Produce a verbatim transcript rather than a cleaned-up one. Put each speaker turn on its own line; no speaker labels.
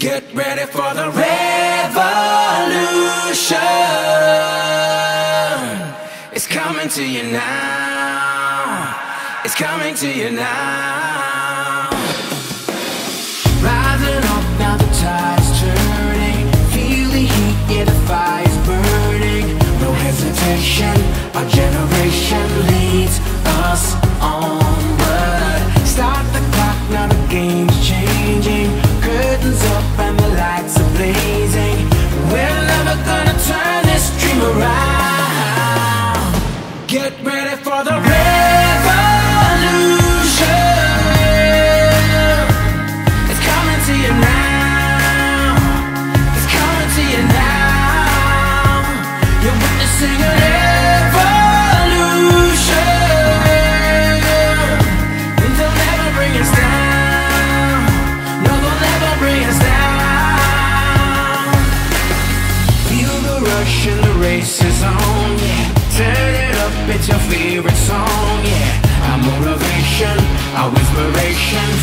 Get ready for the revolution. It's coming to you now. It's coming to you now. Rising up, now the tide's turning. Feel the heat, yeah, the fire's burning. No hesitation, our generation leads us onward. Start the clock, now the game's changing. Curtains up and the lights are blazing. We're never gonna turn this dream around. Get ready for the revolution. It's coming to you now. It's coming to you now. You're witnessing an evolution. And they'll never bring us down. No, they'll never bring us down. Feel the rush and the race is on, yeah. Turn it up, it's your favorite song, yeah. Our motivation, our inspiration,